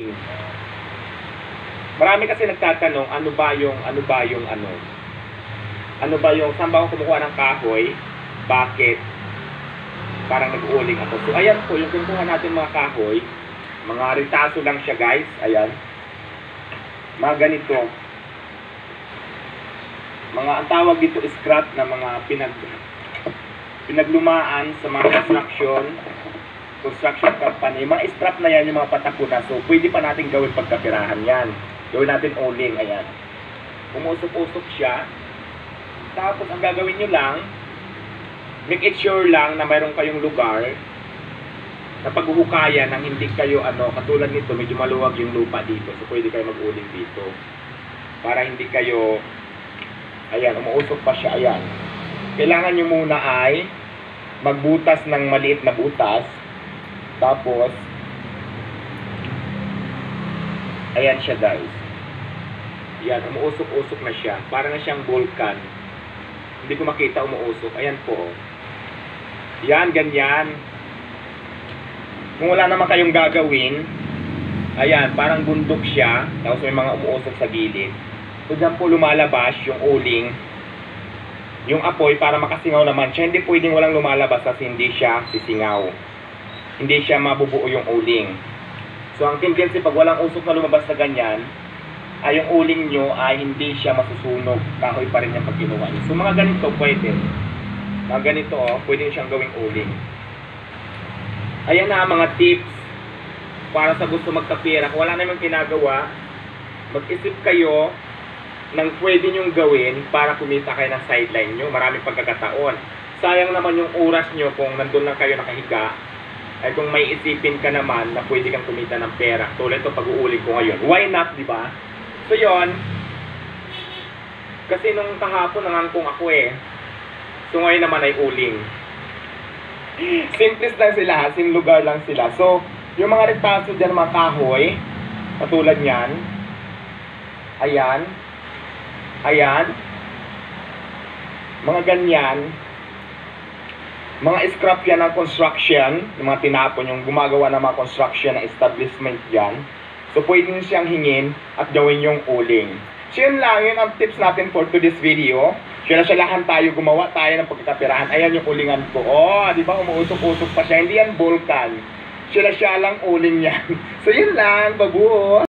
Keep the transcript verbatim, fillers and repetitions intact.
uling. Marami kasi nagtatanong, ano ba yung, ano ba yung ano? Ano ba yung, saan ba ako kumukuha ng kahoy? Bakit? Parang nag-uuling ako. So, ayan po, yung kinukuha natin mga kahoy, mga ritaso lang siya guys, ayan. Mga ganito. Mga, ang tawag dito is scrap na mga pinag, pinaglumaan sa mga construction, construction company. Mga scrap na yan, yung mga patako na. So, pwede pa natin gawin pagkapirahan yan. Gawin natin uling, ayan. Umusok-usok siya. Tapos, ang gagawin nyo lang, make it sure lang na mayroon kayong lugar na paghuhukayan nang hindi kayo, ano, katulad nito, medyo maluwag yung lupa dito. So, pwede kayo mag-uling dito. Para hindi kayo, ayan, umuusok pa siya, ayan. Kailangan nyo muna ay magbutas ng maliit na butas. Tapos, ayan siya guys. Ayan, umuusok-usok na siya. Para na siyang vulkan. Hindi ko makita umuusok. Ayan po. Yan, ganyan. Kung wala naman kayong gagawin, ayan, parang bundok siya. Tapos may mga umuusok sa gilid. So, dyan po lumalabas yung uling. Yung apoy para makasingaw naman siya. Hindi pwedeng walang lumalabas kasi hindi siya sisingaw. Hindi siya mabubuo yung uling. So, ang tendency pag walang usok na lumabas na ganyan, ay yung uling nyo ay hindi siya masusunog. Kahoy pa rin yung pag kinuha nyo. So, mga ganito pwede. Mga ganito, oh, pwede siyang gawing uling. Ayan na mga tips para sa gusto magkapira. Kung wala namang ginagawa, mag-isip kayo ng pwede nyong gawin para kumita kayo ng sideline nyo. Maraming pagkakataon. Sayang naman yung oras nyo kung nandun lang kayo nakahiga. Ay kung may isipin ka naman na pwede kang kumita ng pera. Tulad ito pag-uuling ko ngayon. Why not, di ba? So yon. Kasi nung kahapon nangangkong ako eh. So ngayon naman ay uling. Simplest lang sila, sing lugar lang sila. So, yung mga retaso dyan, mga kahoy, katulad yan. Ayan. Ayan. Mga ganyan. Mga scrap yan ng construction, yung mga tinapon, yung gumagawa ng mga construction ng establishment dyan. So, pwede nyo siyang hingin at gawin yung uling. So, yun lang. Yun ang tips natin for today's video. Sila-silahan tayo, gumawa tayo ng pagkakapirahan. Ayan yung ulingan ko. Oh, di ba? Umuusok-usok pa siya. Hindi yan vulkan. Sila-siya lang uling yan. So, yun lang. Babu!